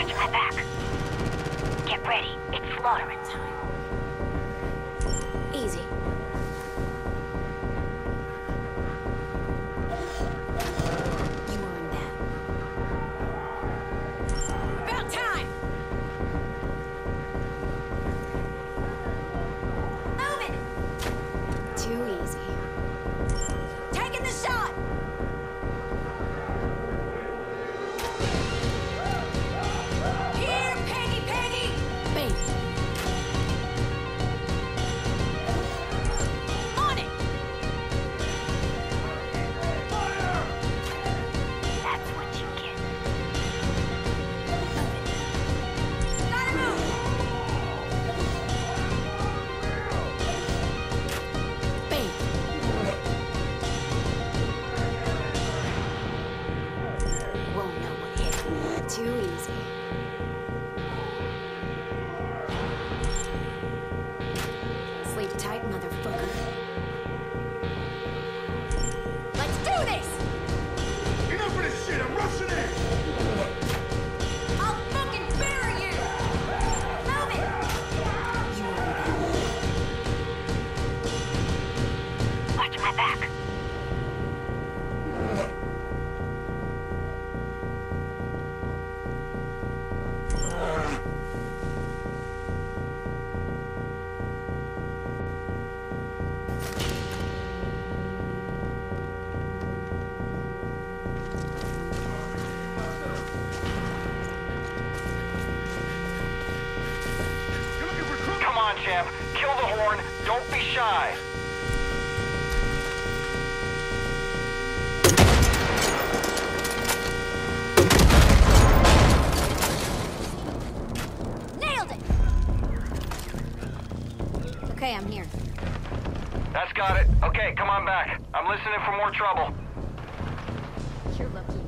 Watch my back. Get ready. It's slaughtering time. Easy. You earned that. About time! Moving! Too easy. Taking the shot! Here, Peggy, Peggy! Bang. On it! That's what you get. Gotta move! Bang. Won't know what hit. Too easy. Sleep tight, motherfucker. Let's do this! Enough of this shit! I'm rushing in! I'll fucking bury you! Move it! You earned that. Watch my back. You're looking for trouble? Come on, champ. Kill the horn. Don't be shy. Nailed it! Okay, I'm here. That's got it. Okay, come on back. I'm listening for more trouble. You're lucky